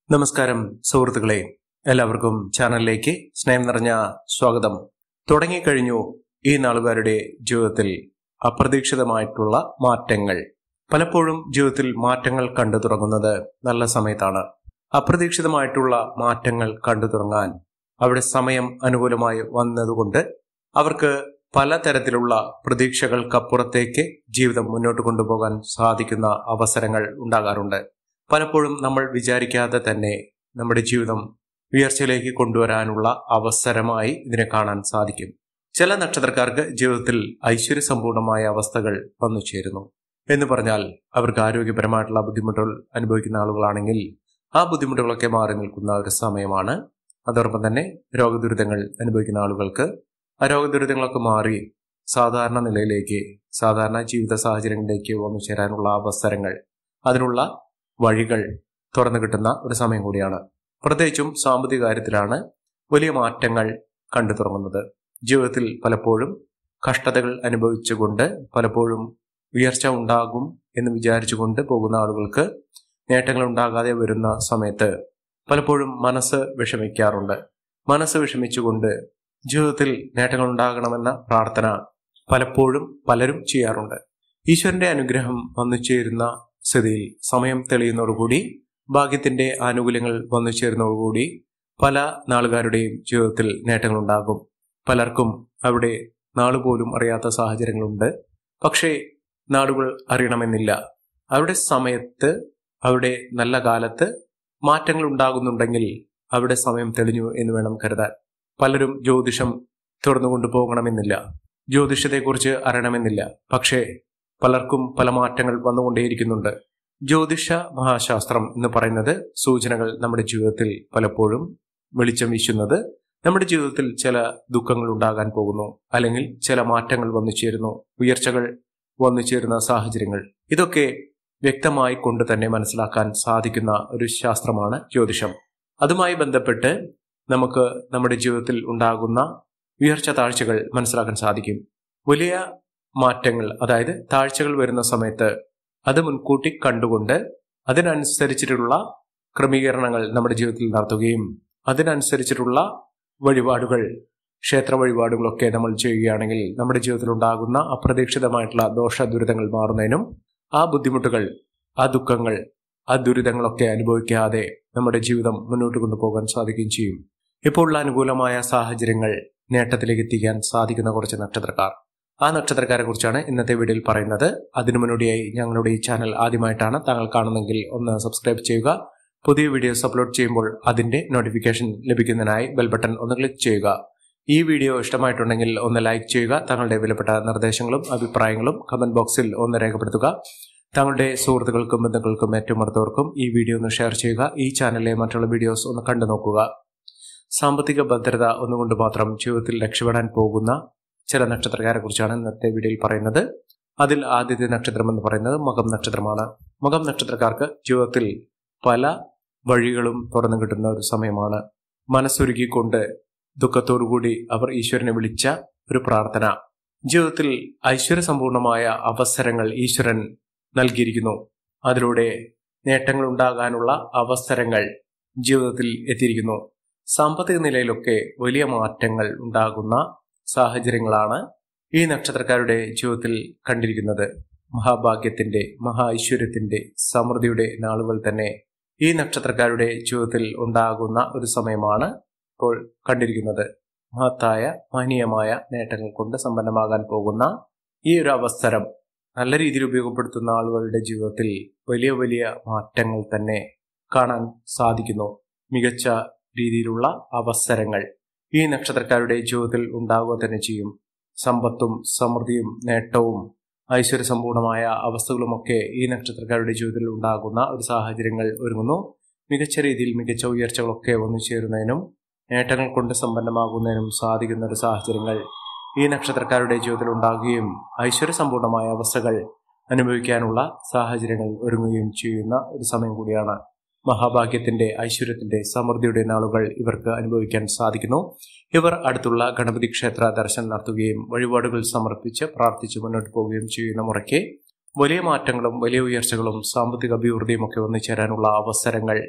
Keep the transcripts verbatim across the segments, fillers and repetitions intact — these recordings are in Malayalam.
നമസ്കാരം സുഹൃത്തുക്കളെ, എല്ലാവർക്കും ചാനലിലേക്ക് സ്നേഹം നിറഞ്ഞ സ്വാഗതം. തുടങ്ങിക്കഴിഞ്ഞു ഈ നാളുകാരുടെ ജീവിതത്തിൽ അപ്രതീക്ഷിതമായിട്ടുള്ള മാറ്റങ്ങൾ. പലപ്പോഴും ജീവിതത്തിൽ മാറ്റങ്ങൾ കണ്ടു തുടങ്ങുന്നത് നല്ല സമയത്താണ്. അപ്രതീക്ഷിതമായിട്ടുള്ള മാറ്റങ്ങൾ കണ്ടു തുടങ്ങാൻ അവിടെ സമയം അനുകൂലമായി വന്നതുകൊണ്ട് അവർക്ക് പലതരത്തിലുള്ള പ്രതീക്ഷകൾക്കപ്പുറത്തേക്ക് ജീവിതം മുന്നോട്ട് കൊണ്ടുപോകാൻ സാധിക്കുന്ന അവസരങ്ങൾ ഉണ്ടാകാറുണ്ട്. പലപ്പോഴും നമ്മൾ വിചാരിക്കാതെ തന്നെ നമ്മുടെ ജീവിതം ഉയർച്ചയിലേക്ക് കൊണ്ടുവരാനുള്ള അവസരമായി ഇതിനെ കാണാൻ സാധിക്കും. ചില നക്ഷത്രക്കാർക്ക് ജീവിതത്തിൽ ഐശ്വര്യസമ്പൂർണമായ അവസ്ഥകൾ വന്നു ചേരുന്നു എന്ന് പറഞ്ഞാൽ അവർക്ക് ആരോഗ്യപരമായിട്ടുള്ള ബുദ്ധിമുട്ടുകൾ അനുഭവിക്കുന്ന ആളുകളാണെങ്കിൽ ആ ബുദ്ധിമുട്ടുകളൊക്കെ മാറി നിൽക്കുന്ന ഒരു സമയമാണ്. അതോടൊപ്പം തന്നെ രോഗദുരിതങ്ങൾ അനുഭവിക്കുന്ന ആളുകൾക്ക് ആ രോഗദുരിതങ്ങളൊക്കെ മാറി സാധാരണ നിലയിലേക്ക്, സാധാരണ ജീവിത സാഹചര്യങ്ങളിലേക്ക് വന്നു ചേരാനുള്ള അവസരങ്ങൾ, അതിനുള്ള വഴികൾ തുറന്നു കിട്ടുന്ന ഒരു സമയം കൂടിയാണ്. പ്രത്യേകിച്ചും സാമ്പത്തിക കാര്യത്തിലാണ് വലിയ മാറ്റങ്ങൾ കണ്ടു തുടങ്ങുന്നത്. ജീവിതത്തിൽ പലപ്പോഴും കഷ്ടതകൾ അനുഭവിച്ചുകൊണ്ട്, പലപ്പോഴും ഉയർച്ച ഉണ്ടാകും എന്ന് വിചാരിച്ചുകൊണ്ട് പോകുന്ന ആളുകൾക്ക് നേട്ടങ്ങൾ ഉണ്ടാകാതെ വരുന്ന സമയത്ത് പലപ്പോഴും മനസ്സ് വിഷമിക്കാറുണ്ട്. മനസ്സ് വിഷമിച്ചുകൊണ്ട് ജീവിതത്തിൽ നേട്ടങ്ങൾ ഉണ്ടാകണമെന്ന പ്രാർത്ഥന പലപ്പോഴും പലരും ചെയ്യാറുണ്ട്. ഈശ്വരന്റെ അനുഗ്രഹം വന്നു ചേരുന്ന സ്ഥിതിയിൽ സമയം തെളിയുന്നതോടുകൂടി, ഭാഗ്യത്തിന്റെ ആനുകൂല്യങ്ങൾ വന്നു ചേരുന്നതോടുകൂടി പല നാളുകാരുടെയും ജീവിതത്തിൽ നേട്ടങ്ങളുണ്ടാകും. പലർക്കും അവിടെ നാളുപോലും അറിയാത്ത സാഹചര്യങ്ങളുണ്ട്. പക്ഷേ നാളുകൾ അറിയണമെന്നില്ല. അവരുടെ സമയത്ത്, അവരുടെ നല്ല കാലത്ത് മാറ്റങ്ങൾ ഉണ്ടാകുന്നുണ്ടെങ്കിൽ അവിടെ സമയം തെളിഞ്ഞു എന്ന് വേണം കരുതാൻ. പലരും ജ്യോതിഷം തുറന്നു കൊണ്ടുപോകണമെന്നില്ല, ജ്യോതിഷത്തെക്കുറിച്ച് അറിയണമെന്നില്ല. പക്ഷേ പലർക്കും പല മാറ്റങ്ങൾ വന്നുകൊണ്ടേയിരിക്കുന്നുണ്ട്. ജ്യോതിഷ മഹാശാസ്ത്രം എന്ന് പറയുന്നത് സൂചനകൾ നമ്മുടെ ജീവിതത്തിൽ പലപ്പോഴും വെളിച്ചം വീശുന്നത്, നമ്മുടെ ജീവിതത്തിൽ ചില ദുഃഖങ്ങൾ ഉണ്ടാകാൻ പോകുന്നു, അല്ലെങ്കിൽ ചില മാറ്റങ്ങൾ വന്നു ചേരുന്നു, ഉയർച്ചകൾ വന്നു ചേരുന്ന സാഹചര്യങ്ങൾ, ഇതൊക്കെ വ്യക്തമായി കൊണ്ട് തന്നെ മനസ്സിലാക്കാൻ സാധിക്കുന്ന ഒരു ശാസ്ത്രമാണ് ജ്യോതിഷം. അതുമായി ബന്ധപ്പെട്ട് നമുക്ക് നമ്മുടെ ജീവിതത്തിൽ ഉണ്ടാകുന്ന ഉയർച്ച താഴ്ചകൾ മനസ്സിലാക്കാൻ സാധിക്കും. വലിയ മാറ്റങ്ങൾ, അതായത് താഴ്ചകൾ വരുന്ന സമയത്ത് അത് മുൻകൂട്ടി കണ്ടുകൊണ്ട് അതിനനുസരിച്ചിട്ടുള്ള ക്രമീകരണങ്ങൾ നമ്മുടെ ജീവിതത്തിൽ നടത്തുകയും അതിനനുസരിച്ചിട്ടുള്ള വഴിപാടുകൾ, ക്ഷേത്ര വഴിപാടുകളൊക്കെ നമ്മൾ ചെയ്യുകയാണെങ്കിൽ നമ്മുടെ ജീവിതത്തിൽ ഉണ്ടാകുന്ന അപ്രതീക്ഷിതമായിട്ടുള്ള ദോഷ ദുരിതങ്ങൾ മാറുന്നതിനും ആ ബുദ്ധിമുട്ടുകൾ, ആ ദുഃഖങ്ങൾ, ആ ദുരിതങ്ങളൊക്കെ അനുഭവിക്കാതെ നമ്മുടെ ജീവിതം മുന്നോട്ട് കൊണ്ടുപോകാൻ സാധിക്കുകയും ചെയ്യും. ഇപ്പോൾ ഉള്ള അനുകൂലമായ സാഹചര്യങ്ങൾ നേട്ടത്തിലേക്ക് എത്തിക്കാൻ സാധിക്കുന്ന കുറച്ച് നക്ഷത്രക്കാർ, ആ നക്ഷത്രക്കാരെ കുറിച്ചാണ് ഇന്നത്തെ വീഡിയോയിൽ പറയുന്നത്. അതിനു മുന്നോടിയായി ഞങ്ങളുടെ ഈ ചാനൽ ആദ്യമായിട്ടാണ് താങ്കൾ കാണുന്നതെങ്കിൽ ഒന്ന് സബ്സ്ക്രൈബ് ചെയ്യുക. പുതിയ വീഡിയോസ് അപ്ലോഡ് ചെയ്യുമ്പോൾ അതിന്റെ നോട്ടിഫിക്കേഷൻ ലഭിക്കുന്നതിനായി ബെൽ ബട്ടൺ ഒന്ന് ക്ലിക്ക് ചെയ്യുക. ഈ വീഡിയോ ഇഷ്ടമായിട്ടുണ്ടെങ്കിൽ ഒന്ന് ലൈക്ക് ചെയ്യുക. താങ്കളുടെ വിലപ്പെട്ട നിർദ്ദേശങ്ങളും അഭിപ്രായങ്ങളും കമന്റ് ബോക്സിൽ ഒന്ന് രേഖപ്പെടുത്തുക. താങ്കളുടെ സുഹൃത്തുക്കൾക്കും ബന്ധുക്കൾക്കും ഏറ്റവും അടുത്തവർക്കും ഈ വീഡിയോ ഒന്ന് ഷെയർ ചെയ്യുക. ഈ ചാനലിലെ മറ്റുള്ള വീഡിയോസ് ഒന്ന് കണ്ടു നോക്കുക. സാമ്പത്തിക ഭദ്രത ഒന്നുകൊണ്ട് മാത്രം ജീവിതത്തിൽ രക്ഷപ്പെടാൻ പോകുന്ന ചില നക്ഷത്രക്കാരെ കുറിച്ചാണ് ഇന്നത്തെ വീഡിയോയിൽ പറയുന്നത്. അതിൽ ആദ്യത്തെ നക്ഷത്രം എന്ന് പറയുന്നത് മകം നക്ഷത്രമാണ്. മകം നക്ഷത്രക്കാർക്ക് ജീവിതത്തിൽ പല വഴികളും തുറന്നു കിട്ടുന്ന ഒരു സമയമാണ്. മനസ്സൊരുക്കിക്കൊണ്ട് ദുഃഖത്തോടുകൂടി അവർ ഈശ്വരനെ വിളിച്ച ഒരു പ്രാർത്ഥന, ജീവിതത്തിൽ ഐശ്വര്യസമ്പൂർണമായ അവസരങ്ങൾ ഈശ്വരൻ നൽകിയിരിക്കുന്നു. അതിലൂടെ നേട്ടങ്ങൾ ഉണ്ടാകാനുള്ള അവസരങ്ങൾ ജീവിതത്തിൽ എത്തിയിരിക്കുന്നു. സാമ്പത്തിക നിലയിലൊക്കെ വലിയ മാറ്റങ്ങൾ ഉണ്ടാകുന്ന സാഹചര്യങ്ങളാണ് ഈ നക്ഷത്രക്കാരുടെ ജീവിതത്തിൽ കണ്ടിരിക്കുന്നത്. മഹാഭാഗ്യത്തിന്റെ, മഹാ ഐശ്വര്യത്തിന്റെ, സമൃദ്ധിയുടെ നാളുകൾ തന്നെ ഈ നക്ഷത്രക്കാരുടെ ജീവിതത്തിൽ ഉണ്ടാകുന്ന ഒരു സമയമാണ് ഇപ്പോൾ കണ്ടിരിക്കുന്നത്. മഹത്തായ മഹനീയമായ നേട്ടങ്ങൾ കൊണ്ട് സമ്പന്നമാകാൻ പോകുന്ന ഈ ഒരു അവസരം നല്ല രീതിയിൽ ഉപയോഗപ്പെടുത്തുന്ന ആളുകളുടെ ജീവിതത്തിൽ വലിയ വലിയ മാറ്റങ്ങൾ തന്നെ കാണാൻ സാധിക്കുന്നു. മികച്ച രീതിയിലുള്ള അവസരങ്ങൾ ഈ നക്ഷത്രക്കാരുടെ ജീവിതത്തിൽ ഉണ്ടാകുക തന്നെ ചെയ്യും. സമ്പത്തും സമൃദ്ധിയും നേട്ടവും ഐശ്വര്യസമ്പൂർണമായ അവസ്ഥകളുമൊക്കെ ഈ നക്ഷത്രക്കാരുടെ ജീവിതത്തിൽ ഉണ്ടാകുന്ന ഒരു സാഹചര്യങ്ങൾ ഒരുങ്ങുന്നു. മികച്ച രീതിയിൽ മികച്ച ഉയർച്ചകളൊക്കെ വന്നു ചേരുന്നതിനും നേട്ടങ്ങൾ കൊണ്ട് സമ്പന്നമാകുന്നതിനും സാധിക്കുന്ന ഒരു സാഹചര്യങ്ങൾ ഈ നക്ഷത്രക്കാരുടെ ജീവിതത്തിൽ ഉണ്ടാകുകയും ഐശ്വര്യസമ്പൂർണമായ അവസ്ഥകൾ അനുഭവിക്കാനുള്ള സാഹചര്യങ്ങൾ ഒരുങ്ങുകയും ചെയ്യുന്ന ഒരു സമയം കൂടിയാണ്. മഹാഭാഗ്യത്തിന്റെ, ഐശ്വര്യത്തിന്റെ, സമൃദ്ധിയുടെ നാളുകൾ ഇവർക്ക് അനുഭവിക്കാൻ സാധിക്കുന്നു. ഇവർ അടുത്തുള്ള ഗണപതി ക്ഷേത്ര ദർശനം നടത്തുകയും വഴിപാടുകൾ സമർപ്പിച്ച് പ്രാർത്ഥിച്ച് മുന്നോട്ട് പോവുകയും ചെയ്യുന്ന മുറയ്ക്ക് വലിയ മാറ്റങ്ങളും വലിയ ഉയർച്ചകളും സാമ്പത്തിക അഭിവൃദ്ധിയും ഒക്കെ ഒന്നിച്ചേരാനുള്ള അവസരങ്ങൾ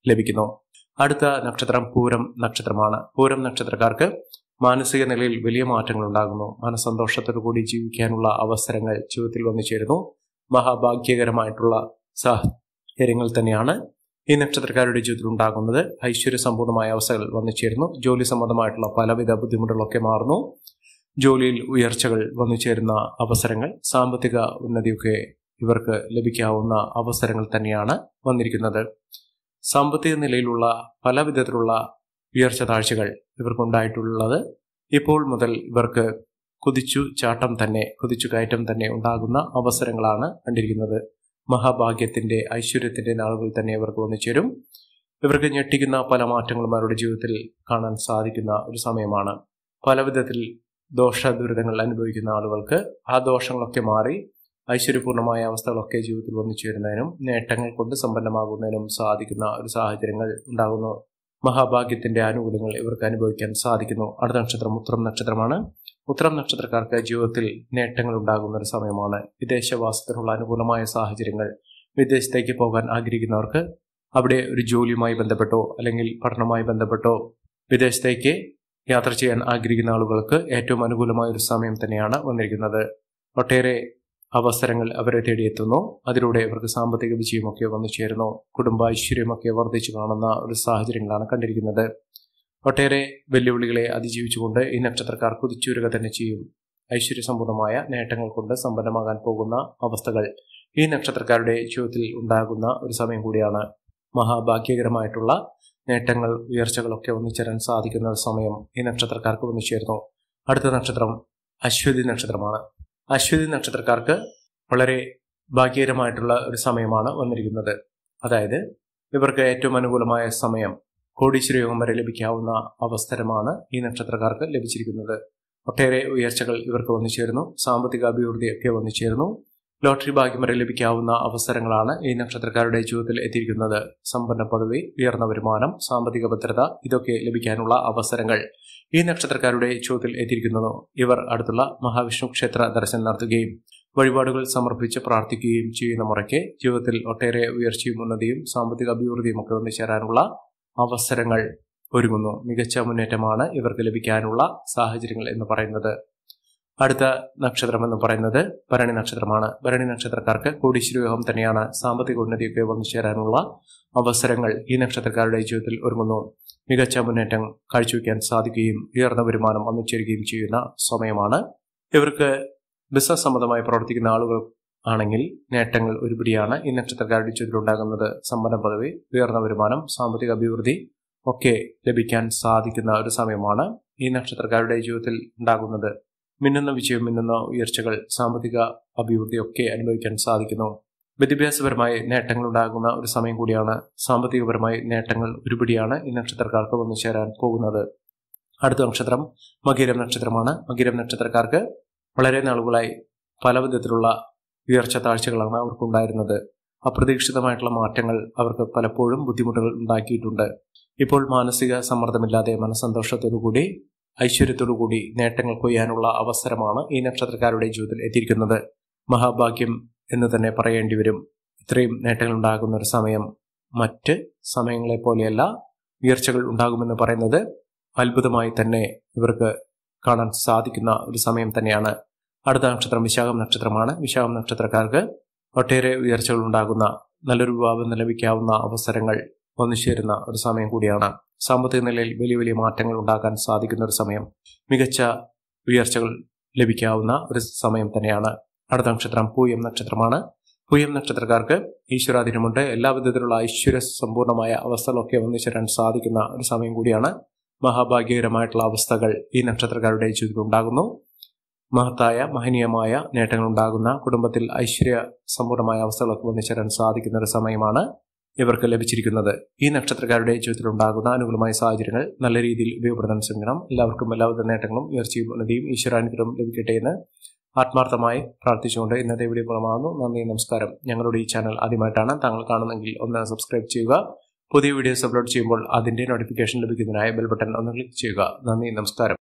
ലഭിക്കുന്നു. അടുത്ത നക്ഷത്രം പൂരം നക്ഷത്രമാണ്. പൂരം നക്ഷത്രക്കാർക്ക് മാനസിക നിലയിൽ വലിയ മാറ്റങ്ങൾ ഉണ്ടാകുന്നു. മനസ്സന്തോഷത്തോടു കൂടി ജീവിക്കാനുള്ള അവസരങ്ങൾ ജീവിതത്തിൽ വന്നു ചേരുന്നു. മഹാഭാഗ്യകരമായിട്ടുള്ള സാഹചര്യങ്ങൾ തന്നെയാണ് ഈ നക്ഷത്രക്കാരുടെ ജീവിതത്തിൽ ഉണ്ടാകുന്നത്. ഐശ്വര്യ സമ്പൂർണമായ അവസ്ഥകൾ വന്നു ചേരുന്നു. ജോലി സംബന്ധമായിട്ടുള്ള പലവിധ ബുദ്ധിമുട്ടുകളൊക്കെ മാറുന്നു. ജോലിയിൽ ഉയർച്ചകൾ വന്നു ചേരുന്ന അവസരങ്ങൾ, സാമ്പത്തിക ഉന്നതിയൊക്കെ ഇവർക്ക് ലഭിക്കാവുന്ന അവസരങ്ങൾ തന്നെയാണ് വന്നിരിക്കുന്നത്. സാമ്പത്തിക നിലയിലുള്ള പല വിധത്തിലുള്ള ഉയർച്ച താഴ്ചകൾ ഇവർക്കുണ്ടായിട്ടുള്ളത് ഇപ്പോൾ മുതൽ ഇവർക്ക് കുതിച്ചു ചാട്ടം തന്നെ കുതിച്ചു കയറ്റം തന്നെ ഉണ്ടാകുന്ന അവസരങ്ങളാണ് കണ്ടിരിക്കുന്നത്. മഹാഭാഗ്യത്തിന്റെ ഐശ്വര്യത്തിന്റെ നാളുകൾ തന്നെ ഇവർക്ക് വന്നു ചേരും. ഇവർക്ക് ഞെട്ടിക്കുന്ന പല മാറ്റങ്ങളും അവരുടെ ജീവിതത്തിൽ കാണാൻ സാധിക്കുന്ന ഒരു സമയമാണ്. പല വിധത്തിൽ ദോഷ ദുരിതങ്ങൾ അനുഭവിക്കുന്ന ആളുകൾക്ക് ആ ദോഷങ്ങളൊക്കെ മാറി ഐശ്വര്യപൂർണമായ അവസ്ഥകളൊക്കെ ജീവിതത്തിൽ വന്നു ചേരുന്നതിനും നേട്ടങ്ങൾ കൊണ്ട് സമ്പന്നമാകുന്നതിനും സാധിക്കുന്ന ഒരു സാഹചര്യങ്ങൾ ഉണ്ടാകുന്നു. മഹാഭാഗ്യത്തിന്റെ ആനുകൂല്യങ്ങൾ ഇവർക്ക് അനുഭവിക്കാൻ സാധിക്കുന്നു. അടുത്ത നക്ഷത്രം ഉത്രം നക്ഷത്രമാണ്. ഉത്രം നക്ഷത്രക്കാർക്ക് ജീവിതത്തിൽ നേട്ടങ്ങൾ ഉണ്ടാകുന്ന ഒരു സമയമാണ്. വിദേശവാസത്തിനുള്ള അനുകൂലമായ സാഹചര്യങ്ങൾ, വിദേശത്തേക്ക് പോകാൻ ആഗ്രഹിക്കുന്നവർക്ക് അവിടെ ഒരു ജോലിയുമായി ബന്ധപ്പെട്ടോ അല്ലെങ്കിൽ പഠനവുമായി ബന്ധപ്പെട്ടോ വിദേശത്തേക്ക് യാത്ര ചെയ്യാൻ ആഗ്രഹിക്കുന്ന ആളുകൾക്ക് ഏറ്റവും അനുകൂലമായ ഒരു സമയം തന്നെയാണ് വന്നിരിക്കുന്നത്. ഒട്ടേറെ അവസരങ്ങൾ അവരെ തേടിയെത്തുന്നു. അതിലൂടെ ഇവർക്ക് സാമ്പത്തിക വിജയമൊക്കെ വന്നു ചേരുന്നു. കുടുംബ ഐശ്വര്യമൊക്കെ വർദ്ധിച്ചു കാണുന്ന ഒരു സാഹചര്യങ്ങളാണ് കണ്ടിരിക്കുന്നത്. ഒട്ടേറെ വെല്ലുവിളികളെ അതിജീവിച്ചുകൊണ്ട് ഈ നക്ഷത്രക്കാർ കുതിച്ചുവരിക തന്നെ ചെയ്യും. ഐശ്വര്യസമ്പൂർണമായ നേട്ടങ്ങൾ കൊണ്ട് സമ്പന്നമാകാൻ പോകുന്ന അവസ്ഥകൾ ഈ നക്ഷത്രക്കാരുടെ ജീവിതത്തിൽ ഉണ്ടാകുന്ന ഒരു സമയം കൂടിയാണ്. മഹാഭാഗ്യകരമായിട്ടുള്ള നേട്ടങ്ങൾ, ഉയർച്ചകളൊക്കെ ഒന്നിച്ചേരാൻ സാധിക്കുന്ന ഒരു സമയം ഈ നക്ഷത്രക്കാർക്ക് വന്നു ചേരുന്നു. അടുത്ത നക്ഷത്രം അശ്വതി നക്ഷത്രമാണ്. അശ്വതി നക്ഷത്രക്കാർക്ക് വളരെ ഭാഗ്യകരമായിട്ടുള്ള ഒരു സമയമാണ് വന്നിരിക്കുന്നത്. അതായത് ഇവർക്ക് ഏറ്റവും അനുകൂലമായ സമയം, കോടീശ്വര യോഗം വരെ ലഭിക്കാവുന്ന അവസരമാണ് ഈ നക്ഷത്രക്കാർക്ക് ലഭിച്ചിരിക്കുന്നത്. ഒട്ടേറെ ഉയർച്ചകൾ ഇവർക്ക് വന്നു ചേരുന്നു. സാമ്പത്തിക അഭിവൃദ്ധിയൊക്കെ വന്നു ചേരുന്നു. ലോട്ടറി ഭാഗ്യം വരെ ലഭിക്കാവുന്ന അവസരങ്ങളാണ് ഈ നക്ഷത്രക്കാരുടെ ജീവിതത്തിൽ എത്തിയിരിക്കുന്നത്. സമ്പന്ന പദവി, ഉയർന്ന വരുമാനം, സാമ്പത്തിക ഭദ്രത ഇതൊക്കെ ലഭിക്കാനുള്ള അവസരങ്ങൾ ഈ നക്ഷത്രക്കാരുടെ ജീവിതത്തിൽ എത്തിയിരിക്കുന്നു. ഇവർ അടുത്തുള്ള മഹാവിഷ്ണു ക്ഷേത്ര ദർശനം നടത്തുകയും വഴിപാടുകൾ സമർപ്പിച്ച് പ്രാർത്ഥിക്കുകയും ചെയ്യുന്ന മുറയ്ക്ക് ജീവിതത്തിൽ ഒട്ടേറെ ഉയർച്ചയും ഉന്നതിയും സാമ്പത്തിക അഭിവൃദ്ധിയും ഒക്കെ വന്നു ചേരാനുള്ള അവസരങ്ങൾ ഒരുങ്ങുന്നു. മികച്ച മുന്നേറ്റമാണ് ഇവർക്ക് ലഭിക്കാനുള്ള സാഹചര്യങ്ങൾ എന്ന് പറയുന്നത്. അടുത്ത നക്ഷത്രം എന്ന് പറയുന്നത് ഭരണി നക്ഷത്രമാണ്. ഭരണി നക്ഷത്രക്കാർക്ക് കോടീശ്വര യോഗം തന്നെയാണ്. സാമ്പത്തിക ഉന്നതിയൊക്കെ വന്നു ചേരാനുള്ള അവസരങ്ങൾ ഈ നക്ഷത്രക്കാരുടെ ജീവിതത്തിൽ ഒരുങ്ങുന്നു. മികച്ച മുന്നേറ്റം കാഴ്ചവെക്കാൻ സാധിക്കുകയും ഉയർന്ന വരുമാനം വന്നു ചേരുകയും ചെയ്യുന്ന സമയമാണ്. ഇവർക്ക് ബിസിനസ് സംബന്ധമായി പ്രവർത്തിക്കുന്ന ആളുകൾ ആണെങ്കിൽ നേട്ടങ്ങൾ ഒരുപിടിയാണ് ഈ നക്ഷത്രക്കാരുടെ ജീവിതത്തിൽ ഉണ്ടാകുന്നത്. സമ്പന്ന പദവി, ഉയർന്ന വരുമാനം, സാമ്പത്തിക അഭിവൃദ്ധി ഒക്കെ ലഭിക്കാൻ സാധിക്കുന്ന ഒരു സമയമാണ് ഈ നക്ഷത്രക്കാരുടെ ജീവിതത്തിൽ ഉണ്ടാകുന്നത്. മിന്നുന്ന വിജയം, മിന്നുന്ന ഉയർച്ചകൾ, സാമ്പത്തിക അഭിവൃദ്ധിയൊക്കെ അനുഭവിക്കാൻ സാധിക്കുന്നു. വിദ്യാഭ്യാസപരമായി നേട്ടങ്ങൾ ഉണ്ടാകുന്ന ഒരു സമയം കൂടിയാണ്. സാമ്പത്തികപരമായി നേട്ടങ്ങൾ ഒരുപിടിയാണ് ഈ നക്ഷത്രക്കാർക്ക് വന്നു ചേരാൻ പോകുന്നത്. അടുത്ത നക്ഷത്രം മകീരം നക്ഷത്രമാണ്. മകീരം നക്ഷത്രക്കാർക്ക് വളരെ നാളുകളായി പല വിധത്തിലുള്ള ഉയർച്ച താഴ്ചകളാണ് അവർക്കുണ്ടായിരുന്നത്. അപ്രതീക്ഷിതമായിട്ടുള്ള മാറ്റങ്ങൾ അവർക്ക് പലപ്പോഴും ബുദ്ധിമുട്ടുകൾ ഉണ്ടാക്കിയിട്ടുണ്ട്. ഇപ്പോൾ മാനസിക സമ്മർദ്ദമില്ലാതെ മനസ്സന്തോഷത്തോടുകൂടി ഐശ്വര്യത്തോടുകൂടി നേട്ടങ്ങൾ കൊയ്യാനുള്ള അവസരമാണ് ഈ നക്ഷത്രക്കാരുടെ ജീവിതത്തിൽ എത്തിയിരിക്കുന്നത്. മഹാഭാഗ്യം എന്ന് തന്നെ പറയേണ്ടി വരും. ഇത്രയും നേട്ടങ്ങൾ ഉണ്ടാകുന്ന ഒരു സമയം മറ്റ് സമയങ്ങളെ പോലെയല്ല. ഉയർച്ചകൾ ഉണ്ടാകുമെന്ന് പറയുന്നത് അത്ഭുതമായി തന്നെ ഇവർക്ക് കാണാൻ സാധിക്കുന്ന ഒരു സമയം തന്നെയാണ്. അടുത്ത നക്ഷത്രം വിശാഖം നക്ഷത്രമാണ്. വിശാഖം നക്ഷത്രക്കാർക്ക് ഒട്ടേറെ ഉയർച്ചകൾ ഉണ്ടാകുന്ന, നല്ലൊരു വിവാഹം ലഭിക്കാവുന്ന അവസരങ്ങൾ വന്നു ചേരുന്ന ഒരു സമയം കൂടിയാണ്. സാമ്പത്തിക നിലയിൽ വലിയ വലിയ മാറ്റങ്ങൾ ഉണ്ടാക്കാൻ സാധിക്കുന്ന ഒരു സമയം, മികച്ച ഉയർച്ചകൾ ലഭിക്കാവുന്ന ഒരു സമയം തന്നെയാണ്. അടുത്ത നക്ഷത്രം പൂയം നക്ഷത്രമാണ്. പൂയം നക്ഷത്രക്കാർക്ക് ഈശ്വരാധീനമുണ്ട്. എല്ലാ വിധത്തിലുള്ള ഐശ്വര്യ സമ്പൂർണമായ അവസ്ഥകളൊക്കെ വന്നു ചേരാൻ സാധിക്കുന്ന ഒരു സമയം കൂടിയാണ്. മഹാഭാഗ്യകരമായിട്ടുള്ള അവസ്ഥകൾ ഈ നക്ഷത്രക്കാരുടെ ജീവിതത്തിൽ ഉണ്ടാകുന്നു. മഹത്തായ മഹനീയമായ നേട്ടങ്ങൾ ഉണ്ടാകുന്ന, കുടുംബത്തിൽ ഐശ്വര്യ സമ്പൂർണമായ അവസ്ഥകളൊക്കെ വന്നു ചേരാൻ സാധിക്കുന്ന ഒരു സമയമാണ് ഇവർക്ക് ലഭിച്ചിരിക്കുന്നത്. ഈ നക്ഷത്രക്കാരുടെ ജീവിതത്തിൽ ഉണ്ടാകുന്ന അനുകൂലമായ സാഹചര്യങ്ങൾ നല്ല രീതിയിൽ ഉപയോഗപ്പെടുത്താൻ ശ്രമിക്കണം. എല്ലാവർക്കും എല്ലാവിധ നേട്ടങ്ങളും ഉയർച്ചയും ഉന്നതിയും ഈശ്വരാനുഗ്രഹം ലഭിക്കട്ടെ എന്ന് ആത്മാർത്ഥമായി പ്രാർത്ഥിച്ചുകൊണ്ട് ഇന്നത്തെ വീഡിയോ പൂർണ്ണമാകുന്നു. നന്ദി, നമസ്കാരം. ഞങ്ങളുടെ ഈ ചാനൽ ആദ്യമായിട്ടാണ് താങ്കൾ കാണുന്നതെങ്കിൽ ഒന്ന് സബ്സ്ക്രൈബ് ചെയ്യുക. പുതിയ വീഡിയോസ് അപ്ലോഡ് ചെയ്യുമ്പോൾ അതിന്റെ നോട്ടിഫിക്കേഷൻ ലഭിക്കുന്നതിനായി ബെൽ ബട്ടൺ ഒന്ന് ക്ലിക്ക് ചെയ്യുക. നന്ദി, നമസ്കാരം.